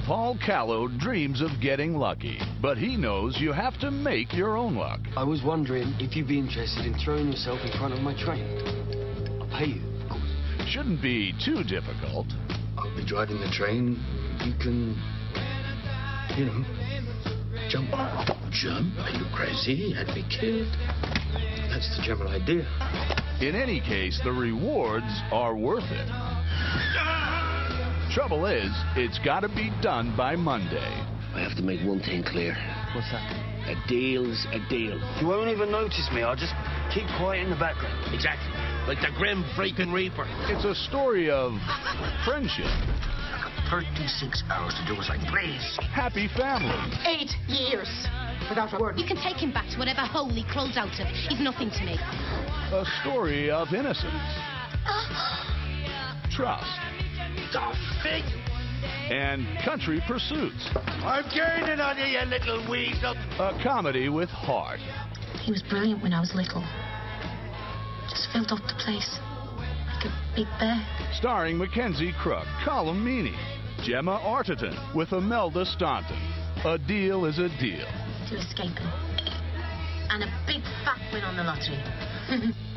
Paul Callow dreams of getting lucky, but he knows you have to make your own luck. I was wondering if you'd be interested in throwing yourself in front of my train. I'll pay you, of course. Shouldn't be too difficult. I'll be driving the train. You can, jump. Jump? Are you crazy? I'd be killed. That's the general idea. In any case, the rewards are worth it. Trouble is, it's got to be done by Monday. I have to make one thing clear. What's that? A deal's a deal. You won't even notice me. I'll just keep quiet in the background. Exactly. Like the grim freaking reaper. It's a story of friendship. 36 hours to do as I please. Happy family. 8 years without a word. You can take him back to whatever hole he crawled out of. He's nothing to me. A story of innocence. Trust. The fig. And country pursuits. I'm gaining on you, you little weasel. A comedy with heart. He was brilliant when I was little. Just filled up the place like a big bag. Starring Mackenzie, Crook, Colm, Meaney, Gemma, Arterton, with Imelda, Staunton. A deal is a deal. To escape him. And a big fat win on the lottery.